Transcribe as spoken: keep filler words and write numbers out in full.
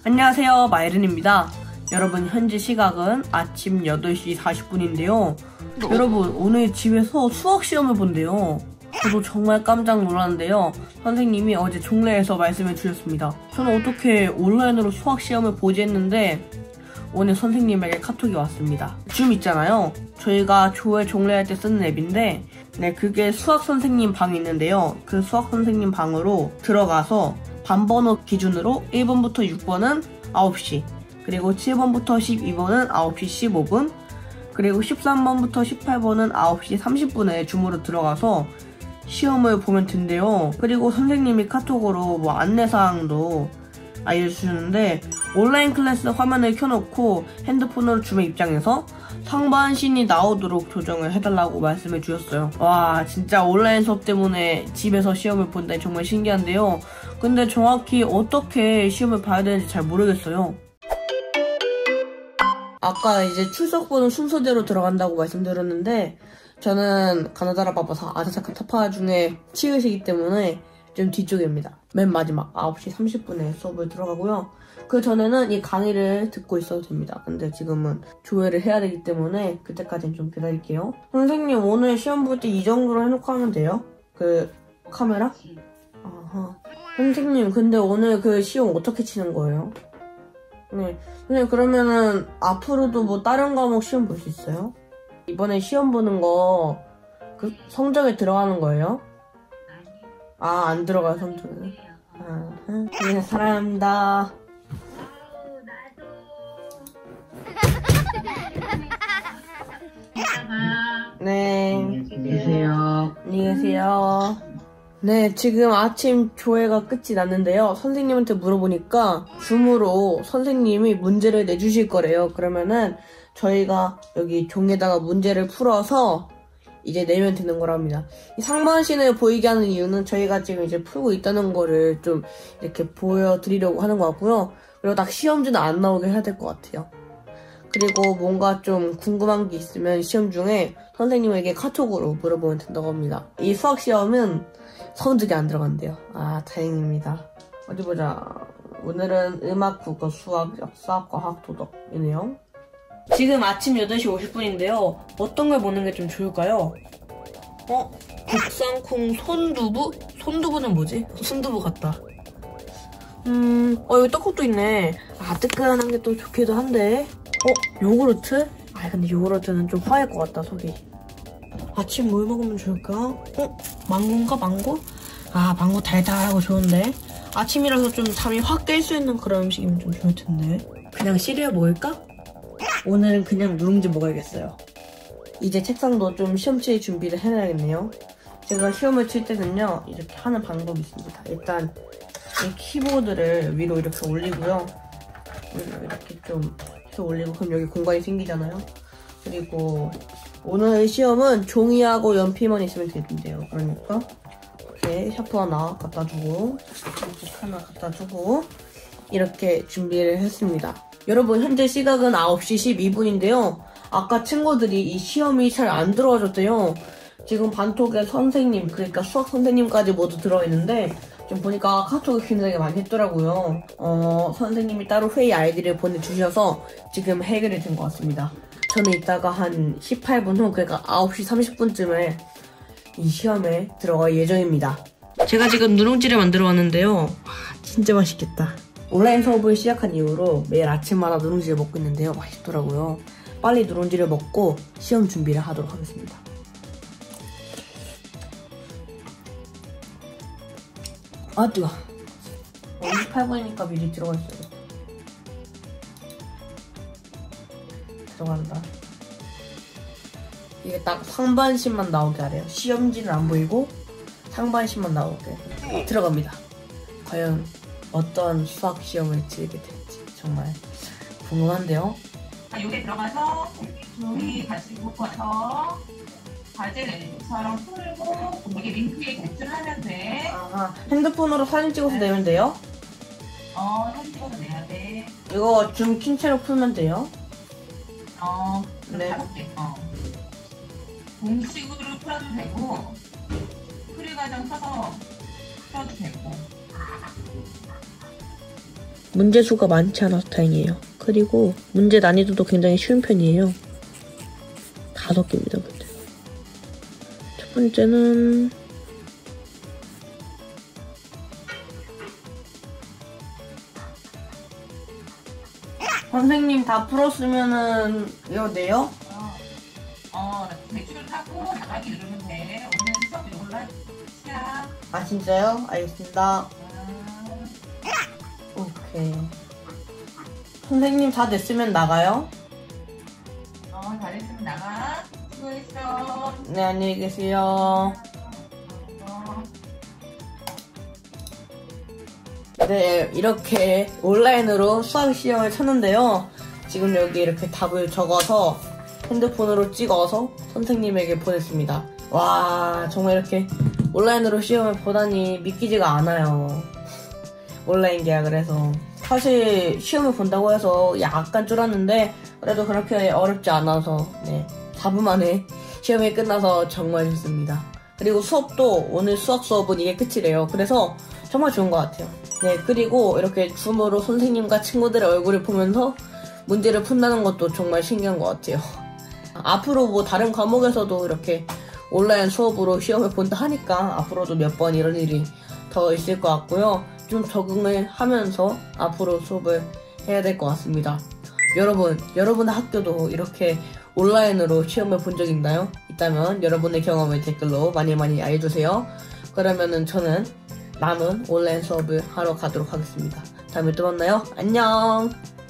안녕하세요, 마이른입니다. 여러분, 현재 시각은 아침 여덟 시 사십 분인데요. 여러분, 오늘 집에서 수학 시험을 본대요. 저도 정말 깜짝 놀랐는데요. 선생님이 어제 종례에서 말씀해 주셨습니다. 저는 어떻게 온라인으로 수학 시험을 보지 했는데 오늘 선생님에게 카톡이 왔습니다. 줌 있잖아요. 저희가 조회 종례할 때 쓰는 앱인데 네, 그게 수학 선생님 방이 있는데요. 그 수학 선생님 방으로 들어가서 반번호 기준으로 일 번부터 육 번은 아홉 시, 그리고 칠 번부터 십이 번은 아홉 시 십오 분, 그리고 십삼 번부터 십팔 번은 아홉 시 삼십 분에 줌으로 들어가서 시험을 보면 된대요. 그리고 선생님이 카톡으로 뭐 안내사항도 알려주셨는데 온라인 클래스 화면을 켜놓고 핸드폰으로 줌의 입장에서 상반신이 나오도록 조정을 해달라고 말씀해 주셨어요. 와, 진짜 온라인 수업 때문에 집에서 시험을 본다니 정말 신기한데요. 근데 정확히 어떻게 시험을 봐야 되는지 잘 모르겠어요. 아까 이제 출석 번호 순서대로 들어간다고 말씀드렸는데 저는 가나다라 바빠서 아사사카 타파 중에 치읓이기 때문에 좀 뒤쪽입니다. 맨 마지막 아홉 시 삼십 분에 수업을 들어가고요. 그 전에는 이 강의를 듣고 있어도 됩니다. 근데 지금은 조회를 해야 되기 때문에 그때까지는 좀 기다릴게요. 선생님, 오늘 시험 볼 때 이 정도로 해놓고 하면 돼요? 그 카메라? 아하. 선생님, 근데 오늘 그 시험 어떻게 치는 거예요? 네. 선생님, 그러면은 앞으로도 뭐 다른 과목 시험 볼 수 있어요? 이번에 시험 보는 거 그 성적에 들어가는 거예요? 아, 안 들어가요, 성적에. 아, 네, 사랑합니다. 네. 안녕히 계세요. 안녕히 계세요. 네, 지금 아침 조회가 끝이 났는데요. 선생님한테 물어보니까 줌으로 선생님이 문제를 내주실 거래요. 그러면은 저희가 여기 종에다가 문제를 풀어서 이제 내면 되는 거랍니다. 이 상반신을 보이게 하는 이유는 저희가 지금 이제 풀고 있다는 거를 좀 이렇게 보여드리려고 하는 것 같고요. 그리고 딱 시험지는 안 나오게 해야 될 것 같아요. 그리고 뭔가 좀 궁금한 게 있으면 시험 중에 선생님에게 카톡으로 물어보면 된다고 합니다. 이 수학 시험은 성적이 안 들어간대요. 아, 다행입니다. 어디 보자. 오늘은 음악, 국어, 수학, 역사, 과학, 도덕이네요. 지금 아침 여덟 시 오십 분인데요. 어떤 걸 보는 게 좀 좋을까요? 어? 국산콩 손두부? 손두부는 뭐지? 순두부 같다. 음, 어, 여기 떡국도 있네. 아, 뜨끈한 게 또 좋기도 한데. 어? 요구르트? 아, 근데 요구르트는 좀 화할 것 같다, 속이. 아침 뭘 먹으면 좋을까? 어? 망고인가? 망고? 아, 망고 달달하고 좋은데? 아침이라서 좀 잠이 확 깰 수 있는 그런 음식이면 좀 좋을 텐데. 그냥 시리얼 먹을까? 오늘은 그냥 누룽지 먹어야겠어요. 이제 책상도 좀 시험 칠 준비를 해놔야겠네요. 제가 시험을 칠 때는요, 이렇게 하는 방법이 있습니다. 일단 이 키보드를 위로 이렇게 올리고요. 이렇게 좀 해서 올리고, 그럼 여기 공간이 생기잖아요. 그리고 오늘 시험은 종이하고 연필만 있으면 되는데요. 그러니까 이렇게 샤프 하나 갖다 주고, 이렇게 하나 갖다 주고, 이렇게 준비를 했습니다. 여러분, 현재 시각은 아홉 시 십이 분인데요. 아까 친구들이 이 시험이 잘 안 들어와줬대요. 지금 반톡에 선생님, 그러니까 수학 선생님까지 모두 들어있는데 지금 보니까 카톡이 굉장히 많이 했더라고요. 어, 선생님이 따로 회의 아이디를 보내주셔서 지금 해결이 된 것 같습니다. 저는 이따가 한 십팔 분 후, 그러니까 아홉 시 삼십 분쯤에 이 시험에 들어갈 예정입니다. 제가 지금 누룽지를 만들어 왔는데요. 진짜 맛있겠다. 온라인 수업을 시작한 이후로 매일 아침마다 누룽지를 먹고 있는데요. 맛있더라고요. 빨리 누룽지를 먹고 시험 준비를 하도록 하겠습니다. 아, 뜨거. 이십팔 분이니까 미리 들어가 있어요. 들어간다. 이게 딱 상반신만 나오게 하래요. 시험지는 안 보이고 상반신만 나오게. 들어갑니다. 과연 어떤 수학 시험을 치르게 될지 정말 궁금한데요. 자, 여기 들어가서 종이 가지고 와서 과제처럼 풀고 여기 링크에 제출하면 돼. 아, 핸드폰으로 사진 찍어서 네. 내면 돼요? 어, 사진 찍어서 내야 돼. 이거 줌 킨 채로 풀면 돼요? 어, 네. 가볍게. 어. 공식으로 풀어도 되고 풀이 과정 써서 풀어도 되고. 문제 수가 많지 않아서 다행이에요. 그리고 문제 난이도도 굉장히 쉬운 편이에요. 다섯 개입니다, 문제가. 첫 번째는 선생님 다 풀었으면은 이거 내요? 어, 어, 대출을 하고 나가기 누르면 돼. 오늘 수업 이걸로 시작. 아 진짜요? 알겠습니다. 음, 오케이. 선생님 다 냈으면 나가요? 어, 잘했으면 나가. 수고했어. 네, 안녕히 계세요. 어, 네, 이렇게 온라인으로 수학 시험을 쳤는데요. 지금 여기 이렇게 답을 적어서 핸드폰으로 찍어서 선생님에게 보냈습니다. 와, 정말 이렇게 온라인으로 시험을 보다니 믿기지가 않아요. 온라인 계약을 해서. 사실 시험을 본다고 해서 약간 쫄았는데 그래도 그렇게 어렵지 않아서 네, 사 분 만에 시험이 끝나서 정말 좋습니다. 그리고 수업도 오늘 수학 수업은 이게 끝이래요. 그래서 정말 좋은 것 같아요. 네, 그리고 이렇게 줌으로 선생님과 친구들의 얼굴을 보면서 문제를 푼다는 것도 정말 신기한 것 같아요. 앞으로 뭐 다른 과목에서도 이렇게 온라인 수업으로 시험을 본다 하니까 앞으로도 몇 번 이런 일이 더 있을 것 같고요. 좀 적응을 하면서 앞으로 수업을 해야 될 것 같습니다. 여러분, 여러분의 학교도 이렇게 온라인으로 시험을 본 적 있나요? 있다면 여러분의 경험을 댓글로 많이 많이 알려주세요. 그러면은 저는 남은 온라인 수업을 하러 가도록 하겠습니다. 다음에 또 만나요. 안녕!